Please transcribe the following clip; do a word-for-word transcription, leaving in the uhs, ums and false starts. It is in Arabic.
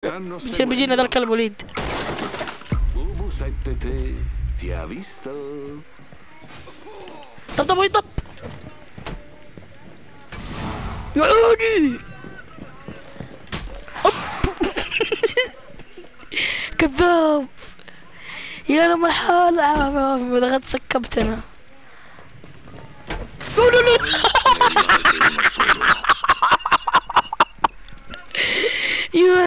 بيجينا بيجينا ذا الكلب وليد. Ubu sette te ti ha visto? طب طب طب يا عودي. كذاب يا انا مرحال دخلت سكبتنا. يا